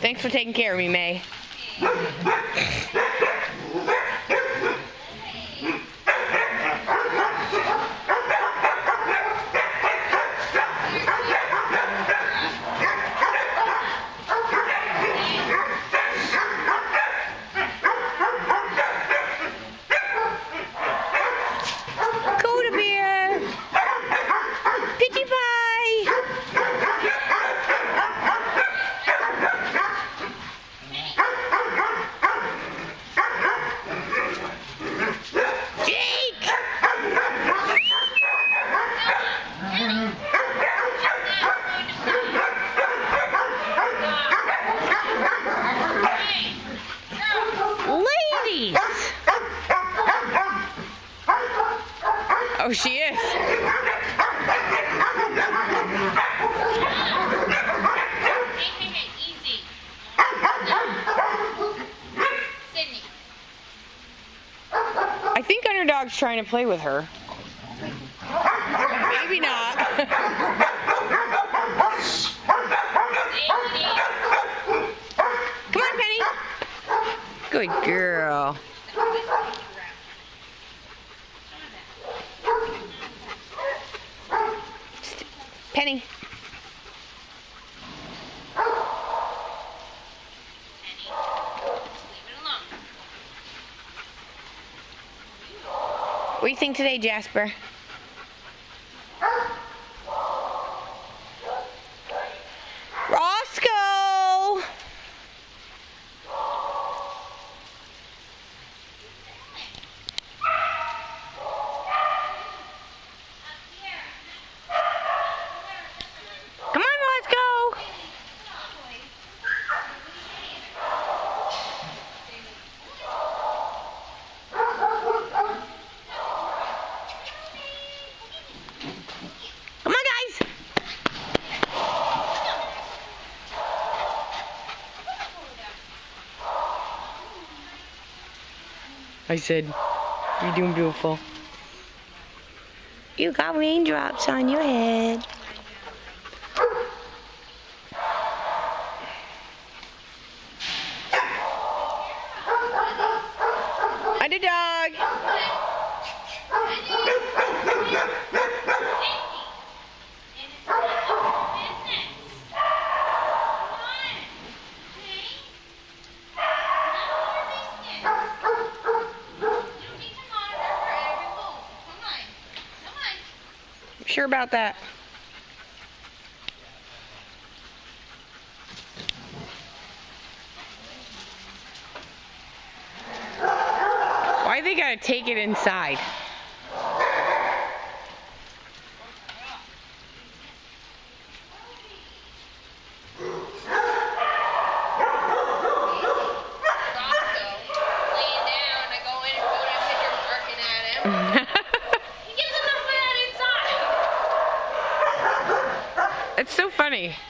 Thanks for taking care of me, May. Coda Bear! Pitchy Pie! Jake! Ladies! Oh, she is. Easy. Sydney. I think Underdog's trying to play with her. Maybe not. Come on, Penny. Good girl. Penny. What do you think today, Jasper? Roscoe! Come on, Roscoe! Come on, guys! I said, you're doing beautiful. You got raindrops on your head. Underdog! Sure about that? Why they gotta take it inside? It's so funny.